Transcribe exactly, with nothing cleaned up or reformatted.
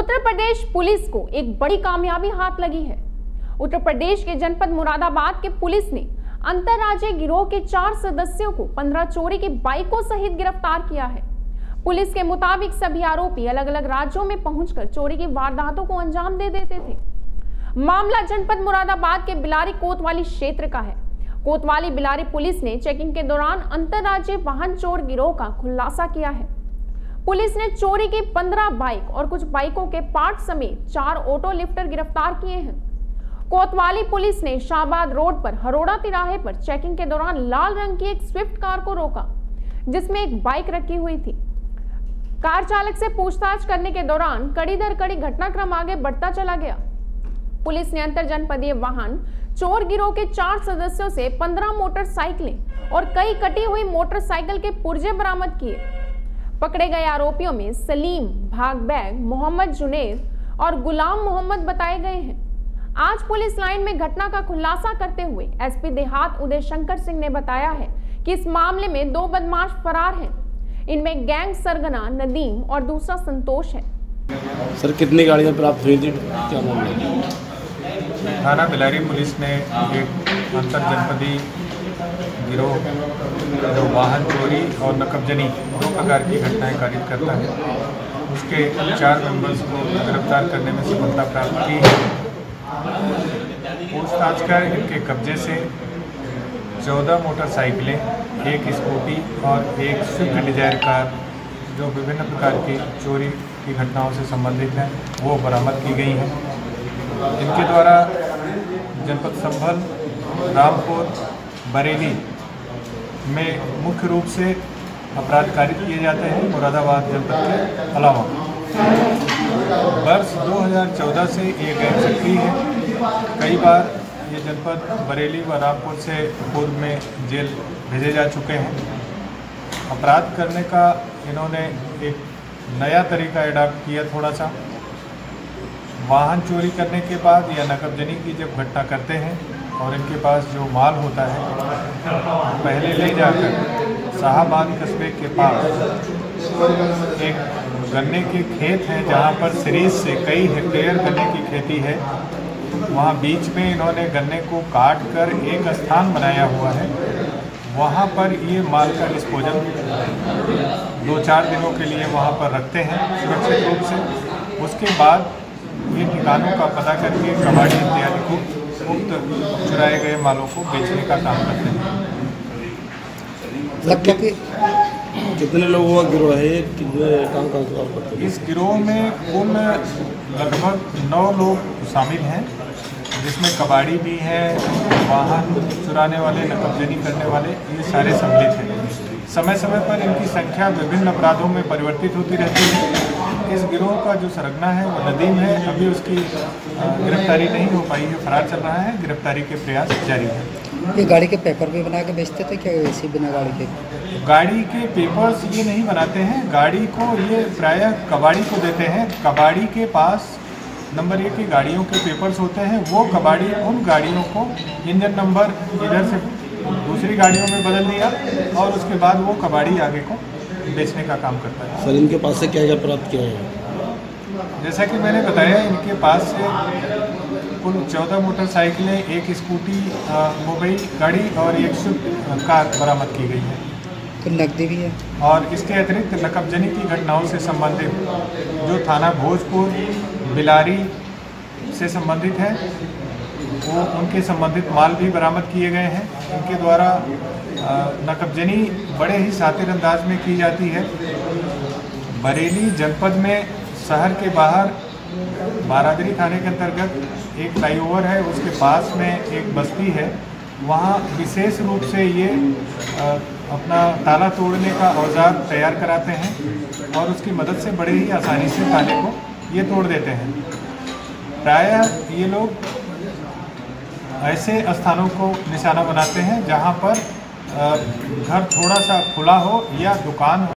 Uttar Pradesh police को एक बड़ी कामयाबी हाथ लगी है। उत्तर प्रदेश के जनपद मुरादाबाद के पुलिस ने अंतरराज्यीय गिरोह के चार सदस्यों को पंद्रह चोरी की बाइकों सहित गिरफ्तार किया है। पुलिस के मुताबिक सभी आरोपी अलग अलग राज्यों में पहुंचकर चोरी की वारदातों को अंजाम दे देते थे। मामला जनपद मुरादाबाद के बिलारी कोतवाली क्षेत्र का है। कोतवाली बिलारी पुलिस ने चेकिंग के दौरान अंतरराज्यीय वाहन चोर गिरोह का खुलासा किया है। पुलिस ने चोरी की पंद्रह बाइक और कुछ बाइकों के पार्ट समेत चार ऑटो लिफ्टर गिरफ्तार किए हैं। कोतवाली पुलिस ने शाहबाद रोड पर हरोड़ा तिराहे पर चेकिंग के दौरान लाल रंग की एक स्विफ्ट कार को रोका, जिसमें एक बाइक रखी हुई थी। कार चालक से पूछताछ करने के दौरान कड़ी दर कड़ी घटनाक्रम आगे बढ़ता चला गया। पुलिस ने अंतर जनपदीय वाहन चोर गिरोह के चार सदस्यों से पंद्रह मोटरसाइकिलें और कई कटी हुई मोटरसाइकिल के पुर्जे बरामद किए। पकड़े गए आरोपियों में सलीम, भागबैग, मोहम्मद जुनेद और गुलाम मोहम्मद बताए गए हैं। आज पुलिस लाइन में घटना का खुलासा करते हुए एसपी देहात उदय शंकर सिंह ने बताया है कि इस मामले में दो बदमाश फरार हैं। इनमें गैंग सरगना नदीम और दूसरा संतोष है। सर, कितनी गाड़ियां प्राप्त हुई थी, क्या मामला है? थाना बिलारी पुलिस ने एक अंतर जनपदी गिरोह जो वाहन चोरी और नकबजनी दो प्रकार की घटनाएं कारित करता है, उसके चार मेंबर्स को गिरफ्तार करने में सफलता प्राप्त की है। पूछताछ कर इनके कब्जे से चौदह मोटरसाइकिलें, एक स्कूटी और एक स्विफ्ट डिजायर कार जो विभिन्न प्रकार की चोरी की घटनाओं से संबंधित हैं, वो बरामद की गई हैं। इनके द्वारा जनपद संभल, रामपुर, बरेली में मुख्य रूप से अपराध कारित किए जाते हैं, मुरादाबाद जनपद के अलावा। वर्ष दो हज़ार चौदह से ये गैंग सक्रिय है। कई बार ये जनपद बरेली व रामपुर से पूर्व में जेल भेजे जा चुके हैं। अपराध करने का इन्होंने एक नया तरीका एडॉप्ट किया थोड़ा सा। वाहन चोरी करने के बाद या नकबजनी की जब घटना करते हैं और इनके पास जो माल होता है, पहले ले जाकर शाहबाद कस्बे के पास एक गन्ने के खेत हैं जहां पर सीरीज से कई हेक्टेयर गन्ने की खेती है। वहां बीच में इन्होंने गन्ने को काट कर एक स्थान बनाया हुआ है। वहां पर ये माल का डिस्पोजल दो चार दिनों के लिए वहां पर रखते हैं सुरक्षित रूप से। उसके बाद ये ठिकानों का पता करके कबाड़ी इत्यादि को मुक्त चुराए गए मालों को बेचने का काम करते हैं। लगभग कितने लोगों का गिरोह है, कितने काम का करते हैं? इस गिरोह में कुल लगभग नौ लोग शामिल हैं, जिसमें कबाड़ी भी है, वाहन चुराने वाले, नकबजनी करने वाले, ये सारे सम्मिलित हैं। समय समय पर इनकी संख्या विभिन्न अपराधों में परिवर्तित होती रहती है। इस गिरोह का जो सरगना है वो नदीम है। अभी उसकी गिरफ्तारी नहीं हो पाई है, फरार चल रहा है। गिरफ्तारी के प्रयास जारी है। ये गाड़ी के पेपर भी बना के बेचते थे क्या, ऐसे बिना गाड़ी के? गाड़ी के पेपर्स ये नहीं बनाते हैं। गाड़ी को ये प्रायः कबाड़ी को देते हैं। कबाड़ी के पास नंबर एक की गाड़ियों के पेपर्स होते हैं। वो कबाड़ी उन गाड़ियों को इंजन नंबर इधर से दूसरी गाड़ियों में बदल दिया और उसके बाद वो कबाड़ी आगे को बेचने का काम करता है। सर, इनके पास से क्या क्या प्राप्त किया है? जैसा कि मैंने बताया, इनके पास से कुल चौदह मोटरसाइकिलें, एक स्कूटी, मोबाइल गाड़ी और एक स्विफ्ट कार बरामद की गई है। तो नकदी भी है। और इसके अतिरिक्त नकबजनी की घटनाओं से संबंधित जो थाना भोजपुर, बिलारी से संबंधित है, वो उनके संबंधित माल भी बरामद किए गए हैं। इनके द्वारा नकबजनी बड़े ही शातिर अंदाज में की जाती है। बरेली जनपद में शहर के बाहर बारादरी थाने के अंतर्गत एक फ्लाईओवर है, उसके पास में एक बस्ती है। वहाँ विशेष रूप से ये अपना ताला तोड़ने का औजार तैयार कराते हैं और उसकी मदद से बड़े ही आसानी से ताले को ये तोड़ देते हैं। प्रायः ये लोग ऐसे स्थानों को निशाना बनाते हैं जहाँ पर घर थोड़ा सा खुला हो या दुकान हो।